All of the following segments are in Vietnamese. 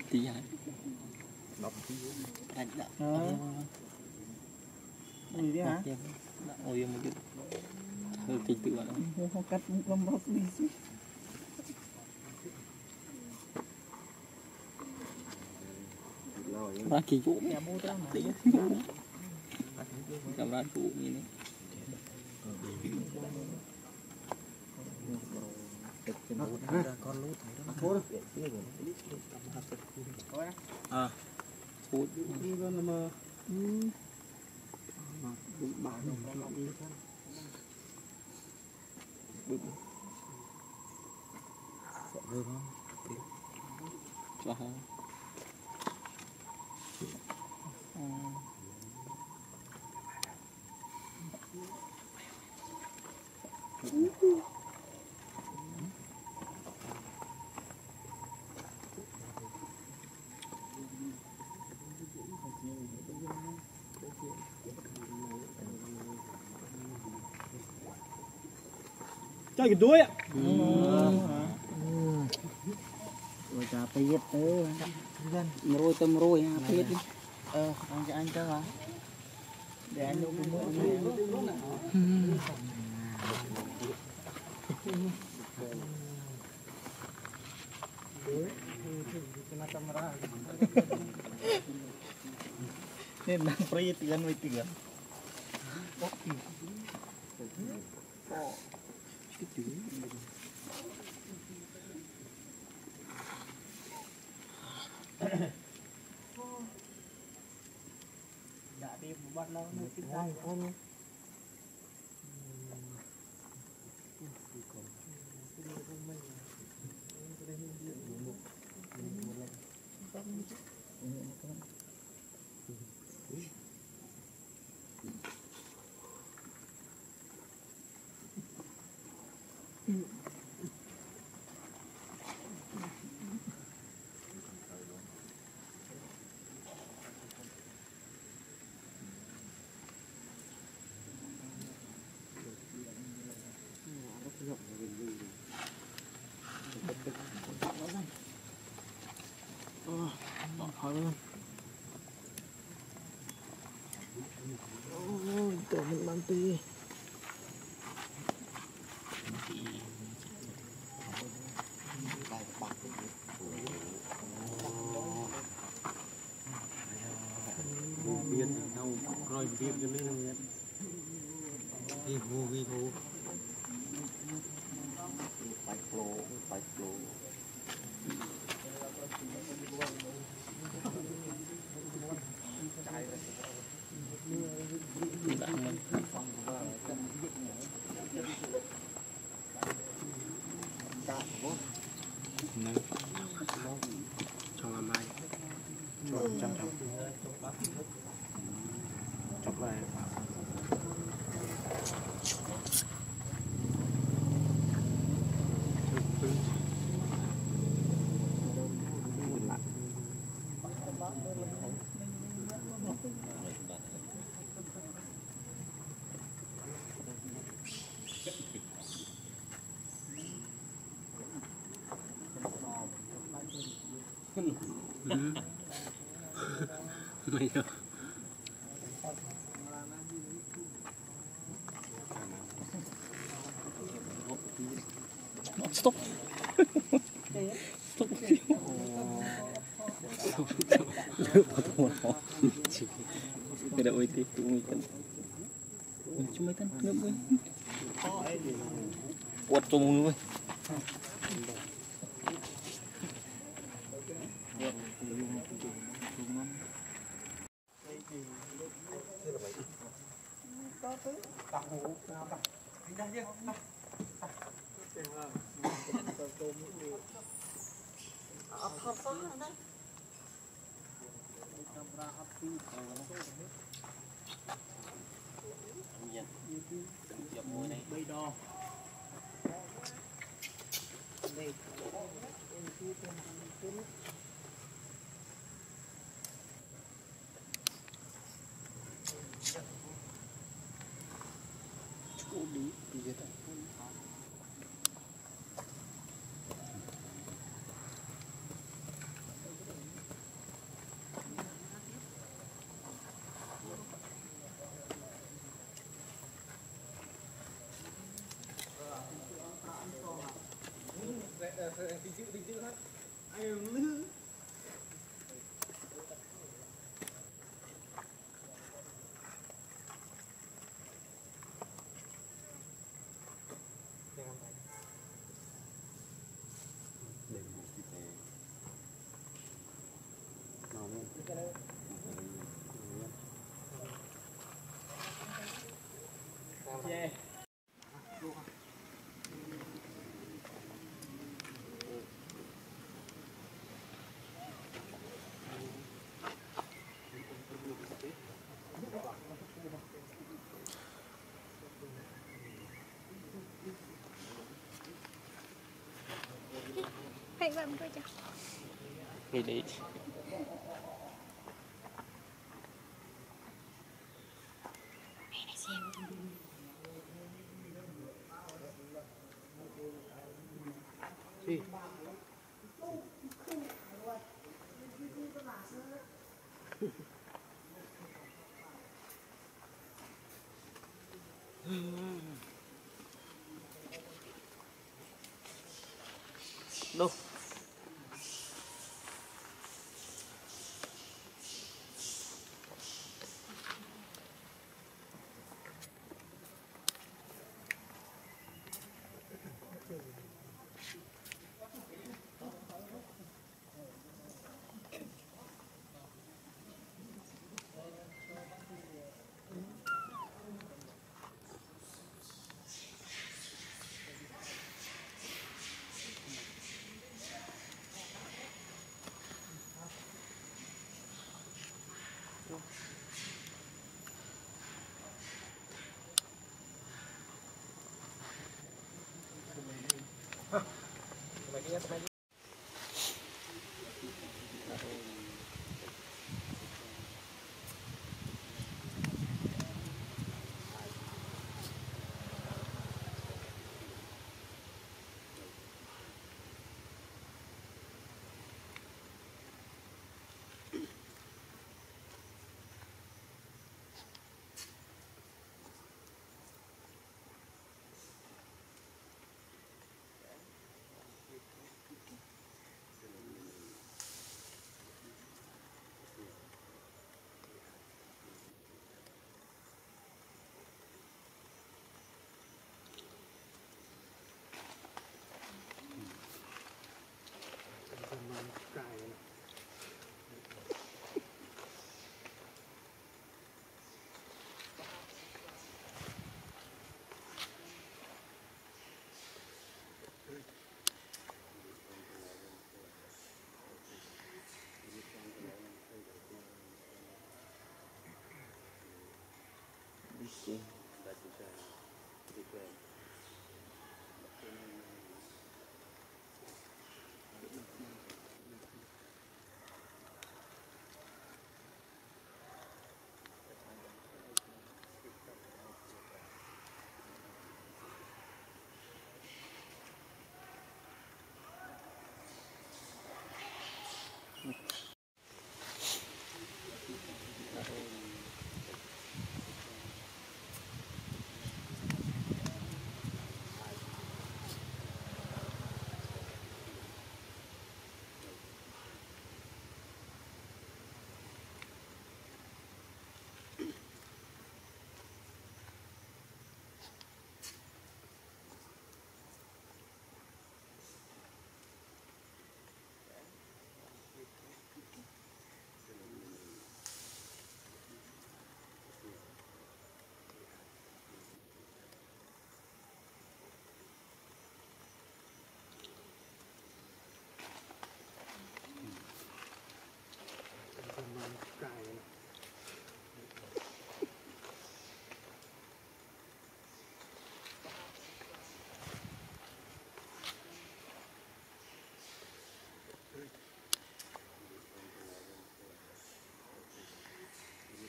tí hả đọc anh đã gì đấy hả ôi một chút hơi kinh tự bạn không cắt không bóc đi chứ ra kỳ vụ cầm ra vụ như này con lút à phút đi con mà bảo đi sợ hơi không cho hả chơi cái đuôi ạ rồi cả tiết tới rồi tâm rồi ha tiết đi anh cho hả để anh luôn cũng nên đang free tigan với tigan đã đi bắt lâu nó kinh doanh không ôi tổ mình mang tì biên đâu rồi biên cho nên đi hù phải flow cho làm ai cho chăm chọc lại mày đâu stop stop cái đầu ấy thì tụi mình cần chúng mấy thân nước với quật cho mùi với Hãy bấm coi cho. Nghỉ đi. Đâu? Lucie.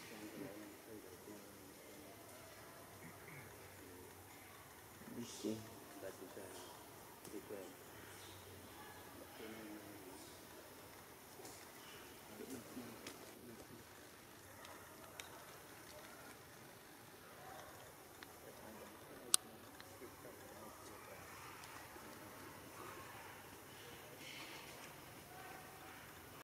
Lucie.